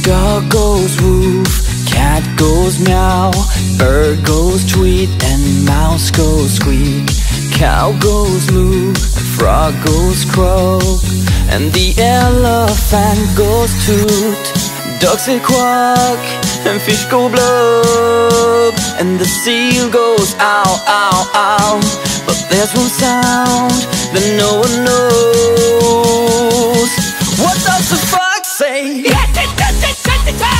Dog goes woof, cat goes meow, bird goes tweet, and mouse goes squeak. Cow goes moo, frog goes croak, and the elephant goes toot. Ducks say quack, and fish go blub, and the seal goes ow, ow, ow. But there's one sound that no one knows. What does the fox say?